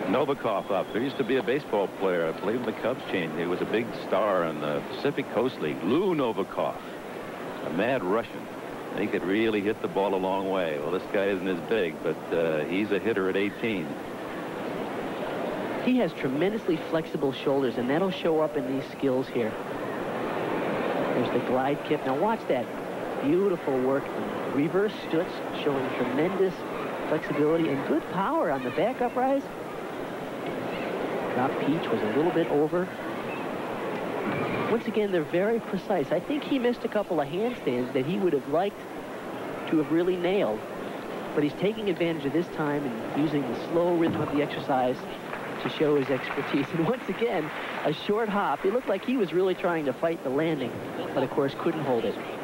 Novikov up. There used to be a baseball player, I believe in the Cubs chain. He was a big star in the Pacific Coast League. Lou Novikov, a mad Russian. He could really hit the ball a long way. Well, this guy isn't as big, but he's a hitter at 18. He has tremendously flexible shoulders, and that'll show up in these skills here. There's the glide kick. Now watch that. Beautiful work. Reverse stutz, showing tremendous flexibility and good power on the back uprise. Drop peach was a little bit over. Once again, they're very precise. I think he missed a couple of handstands that he would have liked to have really nailed. But he's taking advantage of this time and using the slow rhythm of the exercise to show his expertise. And once again, a short hop. It looked like he was really trying to fight the landing, but of course couldn't hold it.